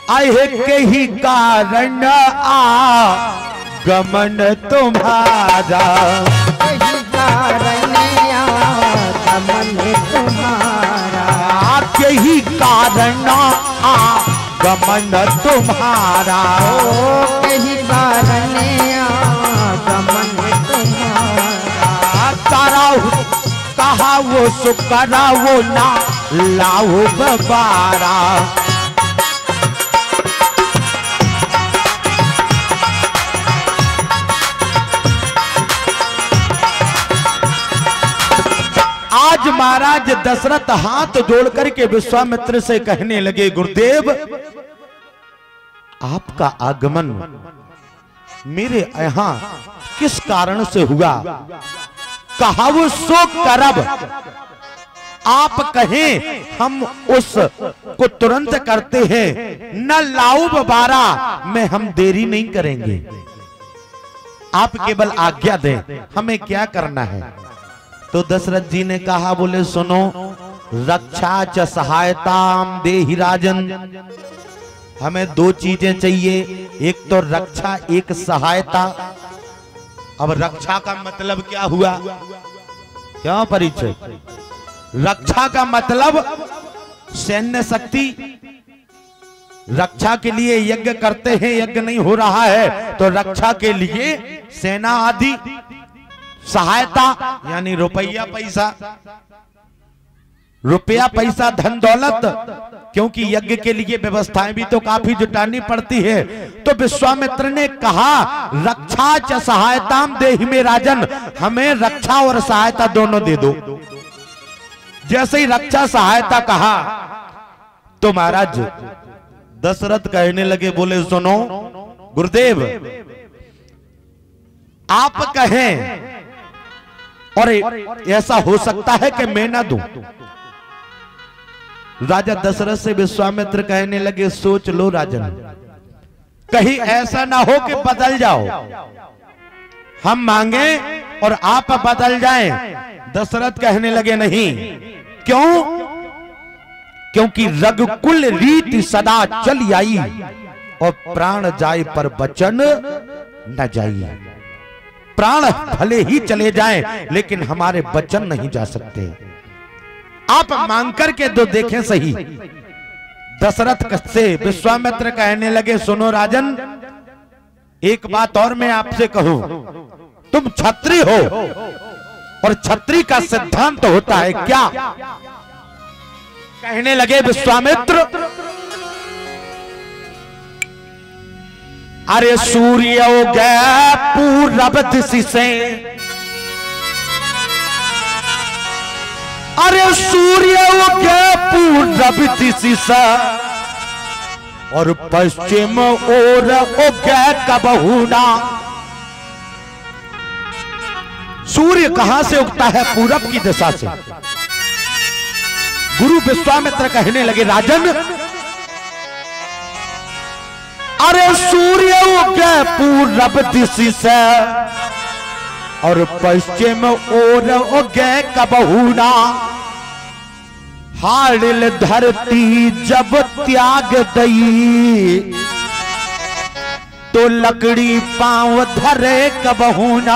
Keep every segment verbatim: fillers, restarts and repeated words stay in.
आए के ही कारण आ गमन तुम्हारा, यही कारण आ गमन तुम्हारा, यही कारण आ गमन तुम्हारा, यही कारण आ गमन तुम्हारा। करा कहा वो सुकरा वो ना लाओ बबारा। आज महाराज दशरथ हाथ जोड़ करके विश्वामित्र से कहने लगे, गुरुदेव आपका आगमन मेरे यहाँ किस कारण से हुआ? कहा वो सो करब, आप कहें हम उस को तुरंत करते हैं, न लाऊ बबारा में हम देरी नहीं करेंगे। आप केवल आज्ञा दें, हमें क्या करना है? तो दशरथ जी ने कहा, बोले सुनो, रक्षा च सहायताम देहि राजन, हमें दो चीजें चाहिए, एक तो रक्षा एक सहायता। अब रक्षा का मतलब क्या हुआ? क्यों परिचय? रक्षा का मतलब सैन्य शक्ति, रक्षा के लिए यज्ञ करते हैं, यज्ञ नहीं हो रहा है तो रक्षा के लिए सेना आदि, सहायता यानी रुपया पैसा, रुपया पैसा धन दौलत, क्योंकि यज्ञ के लिए व्यवस्थाएं भी तो काफी जुटानी पड़ती है। तो विश्वामित्र ने कहा, रक्षा च सहायताम देहि में राजन, हमें रक्षा और सहायता दोनों दे दो। जैसे ही रक्षा सहायता कहा तो महाराज दशरथ कहने लगे, बोले सुनो गुरुदेव, आप कहें और ऐसा हो सकता है कि मैं ना दूं। राजा दशरथ से विश्वामित्र कहने लगे, सोच लो राजन, कहीं ऐसा ना हो कि बदल जाओ, हम मांगे और आप बदल जाएं। दशरथ कहने लगे, नहीं। क्यों? क्योंकि रघुकुल रीति सदा चली आई और प्राण जाए पर वचन न जाइए। प्राण भले ही चले जाएं लेकिन हमारे वचन नहीं जा सकते। आप मांग करके दो देखें सही। दशरथ से विश्वामित्र कहने लगे, सुनो राजन, एक बात और मैं आपसे कहूं, तुम क्षत्रिय हो और क्षत्रिय का सिद्धांत होता है क्या? कहने लगे विश्वामित्र, अरे सूर्य उगए पूरब दिशा से, अरे सूर्य उगए पूरब दिशा से और पश्चिम ओर उगए कबहू ना। सूर्य कहां से उगता है? पूरब की दिशा से। गुरु विश्वामित्र कहने लगे, राजन, अरे सूर्य उगे पूरब दिशा से और पश्चिम ओर उगे कबहू ना। हाड़िल धरती जब त्याग दई तो लकड़ी पांव धरे कबहू ना।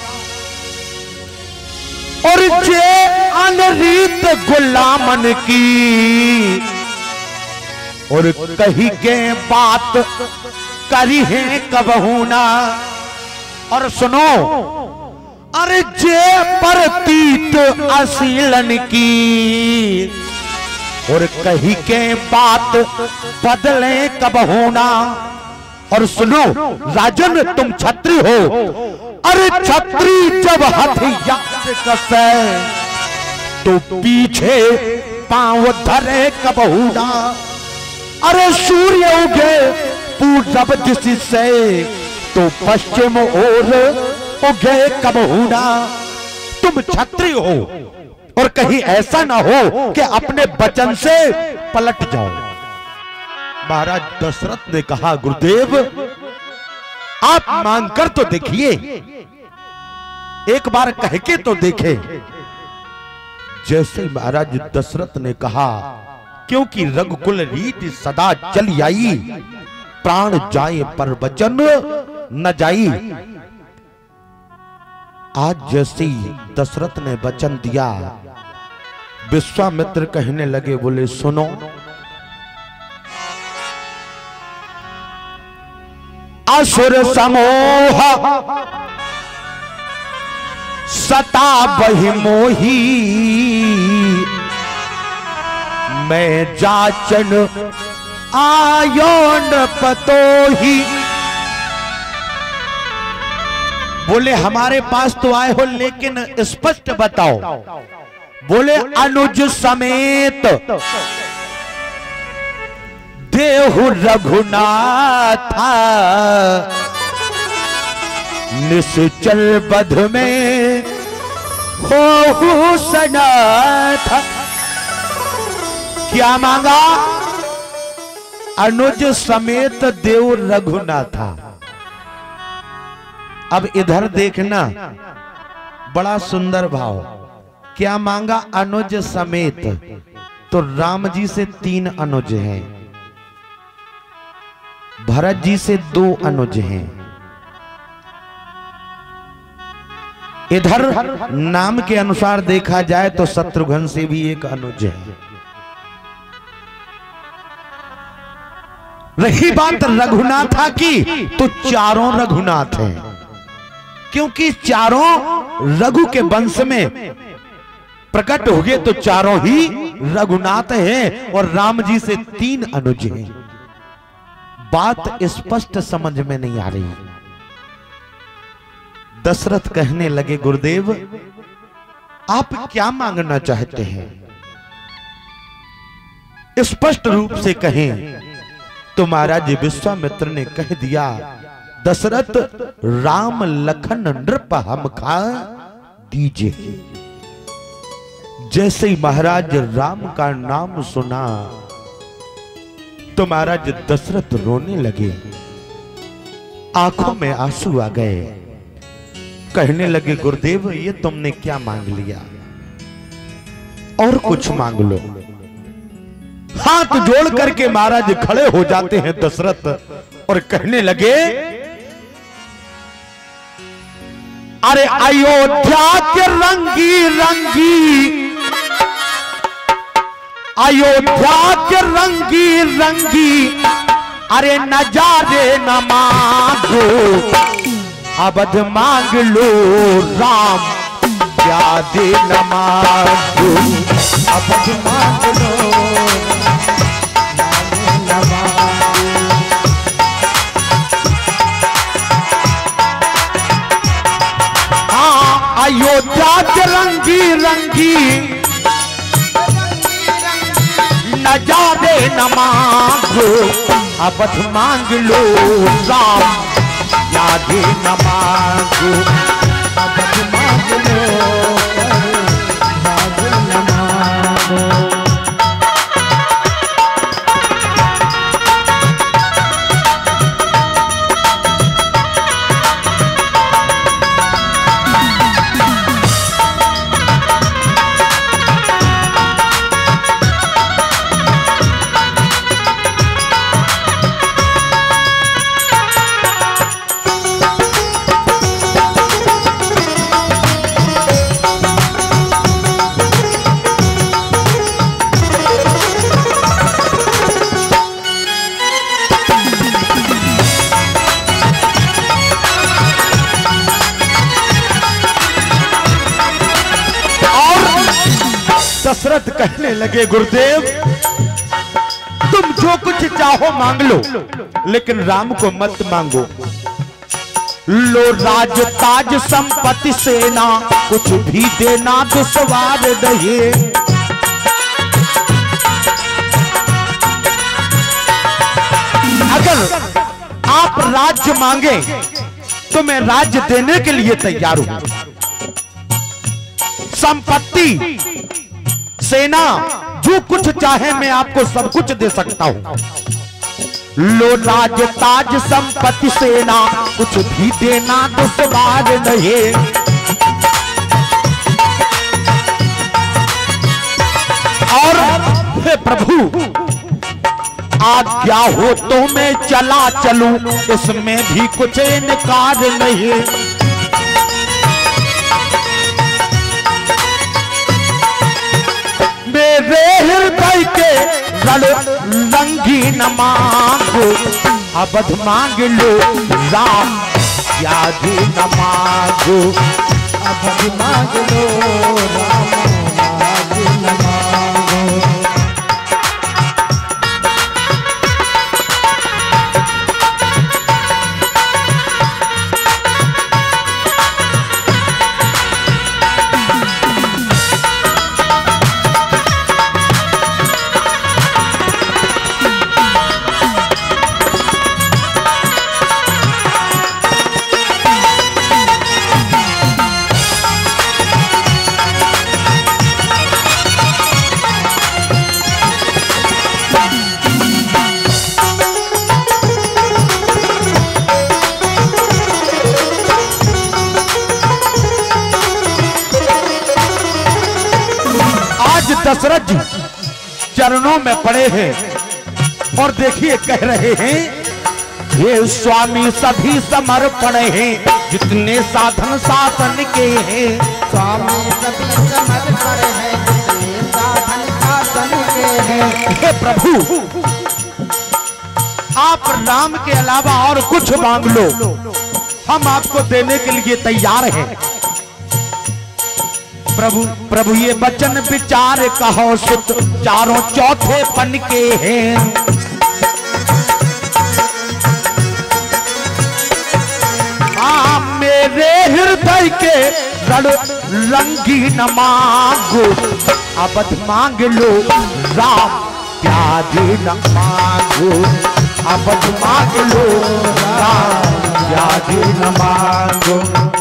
और जे अनरीत गुलामन की और कही के बात करी है कबहू ना। और सुनो, अरे जे परतीत असीलन की और कही के बात बदले कबहू ना। और सुनो राजन, तुम छत्री हो, अरे छत्री जब हथियार कसे तो पीछे पांव धरे कबहू ना। अरे सूर्य उगे पूरब दिशा से तो पश्चिम ओर उगे कबहू ना। तुम छत्री हो और कहीं ऐसा ना हो कि अपने वचन से पलट जाओ। महाराज दशरथ ने कहा, गुरुदेव आप मांगकर तो देखिए, एक बार कह के तो देखे। जैसे महाराज दशरथ ने कहा, क्योंकि रघुकुल रीति सदा चली आई, प्राण जाए पर वचन न जाई। आज जैसे दशरथ ने वचन दिया, विश्वामित्र कहने लगे, बोले सुनो, असुर समूह सता बहि मोही, मैं जाचन आयो न पतोही। बोले हमारे पास तो आए हो, लेकिन स्पष्ट बताओ। बोले अनुज समेत देहु रघुनाथा, निश्चल बध में हो सनाथ। क्या मांगा? अनुज समेत देव रघुनाथा। अब इधर देखना, बड़ा सुंदर भाव। क्या मांगा? अनुज समेत। तो राम जी से तीन अनुज हैं, भरत जी से दो अनुज हैं, इधर नाम के अनुसार देखा जाए तो शत्रुघ्न से भी एक अनुज है। रही बात रघुनाथा की, तो चारों रघुनाथ हैं, क्योंकि चारों रघु के वंश में प्रकट हो गए, तो चारों ही रघुनाथ हैं। और राम जी से तीन अनुज हैं। बात स्पष्ट समझ में नहीं आ रही। दशरथ कहने लगे, गुरुदेव आप क्या मांगना चाहते हैं? स्पष्ट रूप से कहें। तो महाराज विश्वामित्र ने कह दिया, दशरथ राम लखन नृप हम खा दीजिए। जैसे ही महाराज राम का नाम सुना तो महाराज दशरथ रोने लगे, आंखों में आंसू आ गए। कहने लगे, गुरुदेव ये तुमने क्या मांग लिया? और कुछ मांग लो। हाथ जोड़ करके महाराज खड़े हो जाते हैं दशरथ और कहने लगे, अरे अयोध्या के रंगी रंगी, अयोध्या के रंगी रंगी, अरे नजारे न मांगो, अवध मांग लो राम, यादे न मांगो, अवध मांग लो, न मांगो। हाँ, अयोध्या के रंगी रंगी, नजारे न मांगो, अवध मांग लो राम, यादे न मांगो, अवध मांग लो, यादे न मांगो। दशरथ कहने लगे, गुरुदेव तुम जो कुछ चाहो मांग लो, लेकिन राम को मत मांगो। लो राज ताज संपत्ति सेना, कुछ भी देना दुश्वार नहीं। अगर आप राज्य मांगे तो मैं राज्य देने के लिए तैयार हूं। संपत्ति सेना, जो कुछ चाहे मैं आपको सब कुछ दे सकता हूं। लो राज ताज संपत्ति सेना, कुछ भी देना दुश्वार नहीं। और हे प्रभु आज्ञा हो तो मैं चला चलूं, इसमें भी कुछ इनकार नहीं। मेरे हृदय के रंगीन मांगो, अवध मांग लो राम यादी न मांगो, अवध मांग लो राम यादी न मांगो। दशरथ जी चरणों में पड़े हैं और देखिए कह रहे हैं, ये स्वामी सभी समर्पण हैं, जितने साधन शासन के हैं। स्वामी सभी समर्पण हैं, जितने साधन शासन के हैं। हे प्रभु आप राम के अलावा और कुछ मांग लो, हम आपको देने के लिए तैयार हैं। प्रभु प्रभु ये वचन विचार कहो सुत, चारों चौथे पन के हैं। आ मेरे हृदय के रंगीन मांगो, अवध मांग लो राम प्यारी न मांगो, अवध मांग लो राम प्यारी न मांगो।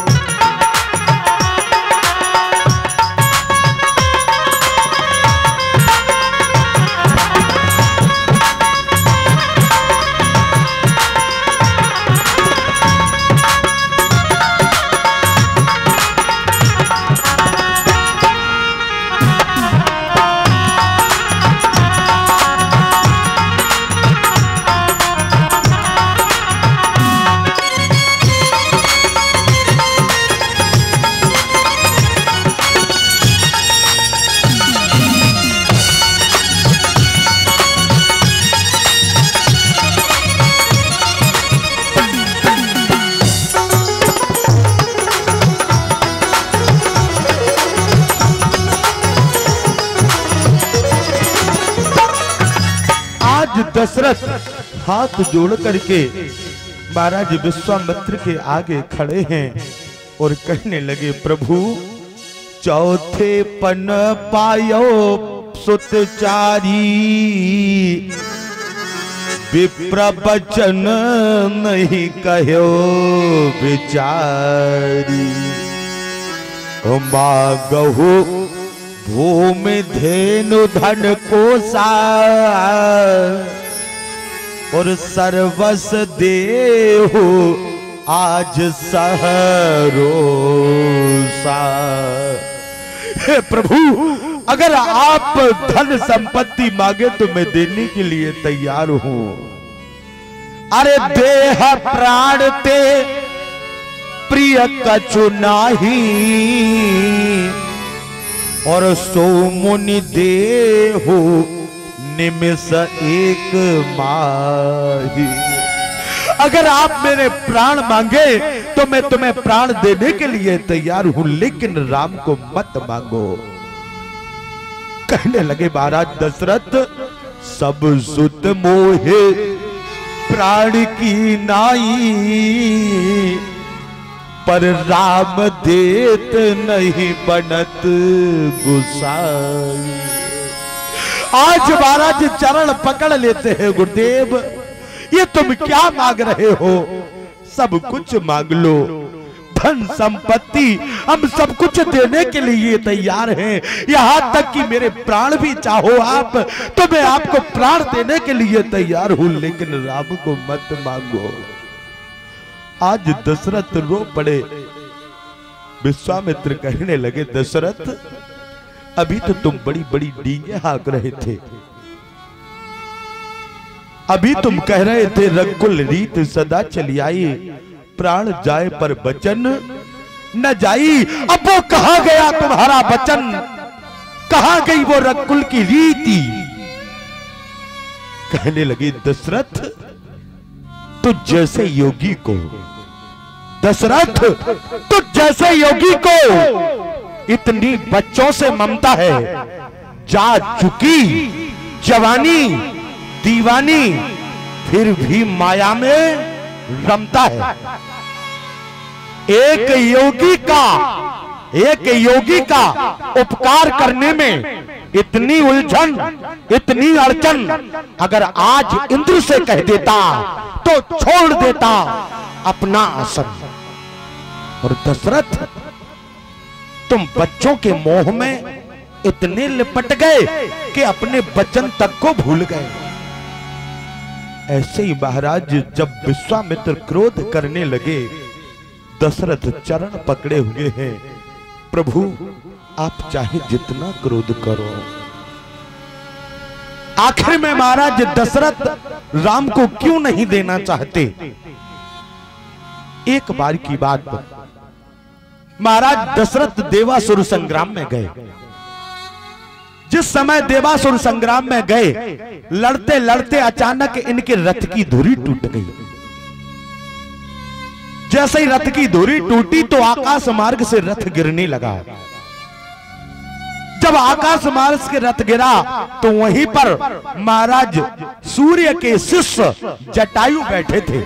दशरथ हाथ जोड़ करके महाराज विश्वामित्र के आगे खड़े हैं और कहने लगे, प्रभु चौथे पन पायो सुतचारी, विप्र बचन नहीं कहो बिचारी। मागहु भूमि धेनु धन कोसा, और सर्वस देहु आज सहरोसा। हे प्रभु अगर आप धन संपत्ति मांगे तो मैं देने के लिए तैयार हूं। अरे देह प्राण ते प्रिय कछु नाही, और सो मुनि देहु निमिष एक माही। अगर आप मेरे प्राण मांगे तो मैं तुम्हें प्राण देने के लिए तैयार हूं, लेकिन राम को मत मांगो। कहने लगे महाराज दशरथ, सब सुत मोहे प्राण की नाई, पर राम देत नहीं बनत गुसाई। आज महाराज चरण पकड़ लेते हैं, गुरुदेव ये तुम क्या मांग रहे हो? सब कुछ मांग लो, धन संपत्ति हम सब कुछ देने के लिए तैयार हैं। यहाँ तक कि मेरे प्राण भी चाहो आप तो मैं आपको प्राण देने के लिए तैयार हूं, लेकिन राम को मत मांगो। आज दशरथ रो पड़े। विश्वामित्र कहने लगे, दशरथ अभी तो तुम बड़ी बड़ी डींगे हाँक रहे थे, अभी तुम कह रहे थे रघुकुल रीत सदा चली आई, प्राण जाए पर बचन न जाई। अब वो कहां गया तुम्हारा बचन, कहां गई वो रघुकुल की रीति। कहने लगे दशरथ तुझ जैसे योगी को, दशरथ तुझ जैसे योगी को इतनी बच्चों से ममता है, जा चुकी जवानी दीवानी फिर भी माया में रमता है। एक योगी का एक योगी का उपकार करने में इतनी उलझन इतनी अड़चन, अगर आज इंद्र से कह देता तो छोड़ देता अपना आसन। और दशरथ तुम बच्चों के मोह में इतने लिपट गए कि अपने वचन तक को भूल गए। ऐसे ही महाराज जब विश्वामित्र क्रोध करने लगे, दशरथ चरण पकड़े हुए हैं, प्रभु आप चाहे जितना क्रोध करो। आखिर में महाराज दशरथ राम को क्यों नहीं देना चाहते। एक बार की बात, महाराज दशरथ देवासुर संग्राम में गए। जिस समय देवासुर संग्राम में गए, लड़ते लड़ते अचानक इनके रथ की धुरी टूट गई। जैसे ही रथ की धुरी टूटी तो आकाश मार्ग से रथ गिरने लगा। जब आकाश मार्ग से रथ गिरा तो वहीं पर महाराज सूर्य के शिष्य जटायु बैठे थे।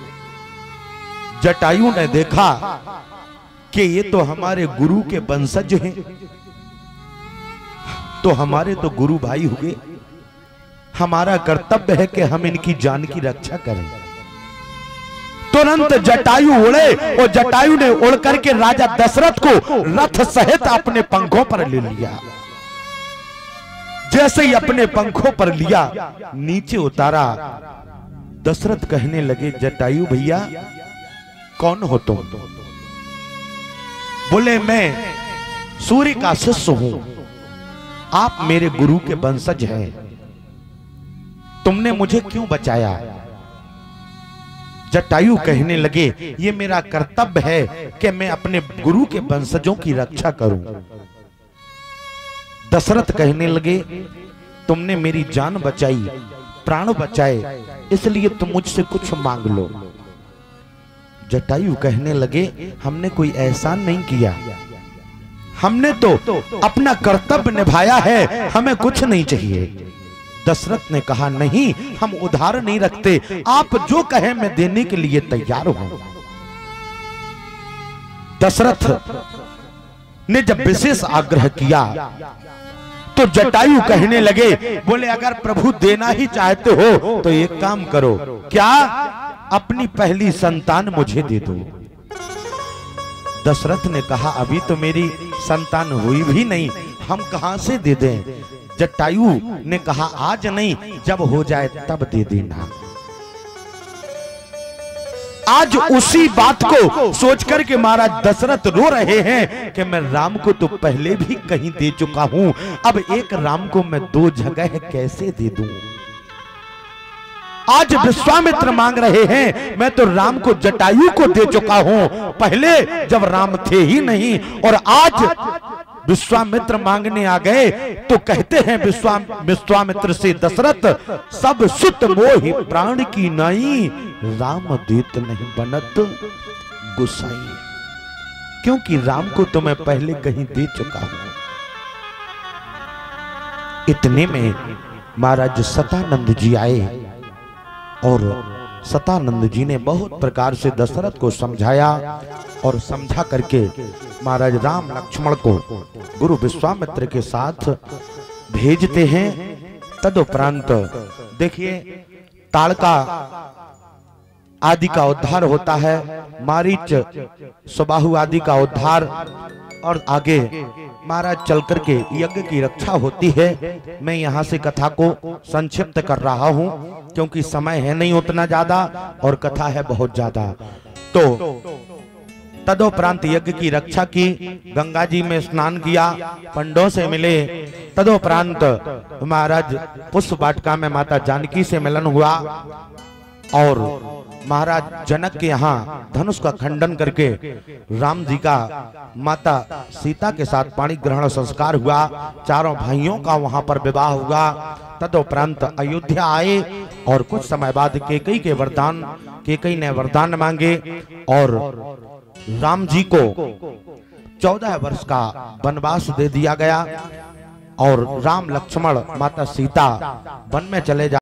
जटायु ने देखा कि ये तो हमारे गुरु के वंशज हैं, तो हमारे तो गुरु भाई हुए, हमारा कर्तव्य है कि हम इनकी जान की रक्षा करें। तुरंत जटायु उड़े और जटायु ने उड़ करके राजा दशरथ को रथ सहित अपने पंखों पर ले लिया। जैसे ही अपने पंखों पर लिया, नीचे उतारा, दशरथ कहने लगे जटायु भैया कौन हो तुम। बोले मैं सूर्य का शिष्य हूं, आप मेरे गुरु के वंशज हैं, तुमने मुझे क्यों बचाया। जटायु कहने लगे ये मेरा कर्तव्य है कि मैं अपने गुरु के वंशजों की रक्षा करूं। दशरथ कहने लगे तुमने मेरी जान बचाई, प्राण बचाए, इसलिए तुम मुझसे कुछ मांग लो। जटायु कहने लगे हमने कोई एहसान नहीं किया, हमने तो अपना कर्तव्य निभाया है, हमें कुछ नहीं चाहिए। दशरथ ने कहा नहीं, हम उधार नहीं रखते, आप जो कहें मैं देने के लिए तैयार हूं। दशरथ ने जब विशेष आग्रह किया तो जटायु कहने लगे, बोले अगर प्रभु देना ही चाहते हो तो एक काम करो, क्या अपनी पहली संतान मुझे दे दो। दशरथ ने कहा अभी तो मेरी संतान हुई भी नहीं, हम कहां से दे दें। जटायु ने कहा आज नहीं, जब हो जाए तब दे देना। आज उसी बात को सोचकर के महाराज दशरथ रो रहे हैं कि मैं राम को तो पहले भी कहीं दे चुका हूं, अब एक राम को मैं दो जगह कैसे दे दूं। आज विश्वामित्र मांग रहे हैं, मैं तो राम को जटायु को दे चुका हूं, पहले जब राम थे ही नहीं, और आज विश्वामित्र मांगने आ गए तो कहते हैं विश्वा विश्वामित्र से दशरथ सब सुत मोहि प्राण की नाई, राम देत नहीं बनत गुसाई। क्योंकि राम को तो मैं पहले कहीं दे चुका हूं। इतने में महाराज सतानंद जी आए और सतानंद जी ने बहुत प्रकार से दशरथ को समझाया और समझा करके महाराज राम लक्ष्मण को गुरु विश्वामित्र के साथ भेजते हैं। तदुपरांत देखिए ताड़का आदि का उद्धार होता है, मारीच सुबाहु आदि का उद्धार, और आगे महाराज चल करके यज्ञ की रक्षा होती है। मैं यहाँ से कथा को संक्षिप्त कर रहा हूँ क्योंकि समय है नहीं उतना ज्यादा और कथा है बहुत ज्यादा। तो तदोपरांत यज्ञ की रक्षा की, गंगा जी में स्नान किया, पंडों से मिले। तदोपरांत महाराज पुष्प वाटिका में माता जानकी से मिलन हुआ और महाराज जनक के यहाँ धनुष का खंडन करके राम जी का माता सीता के साथ पाणी ग्रहण संस्कार हुआ। चारों भाइयों का वहां पर विवाह हुआ। तदोपरांत अयोध्या आए और कुछ समय बाद कैकेयी के वरदान कैकेयी ने वरदान मांगे और राम जी को चौदह वर्ष का वनवास दे दिया गया और राम लक्ष्मण माता सीता वन में चले जा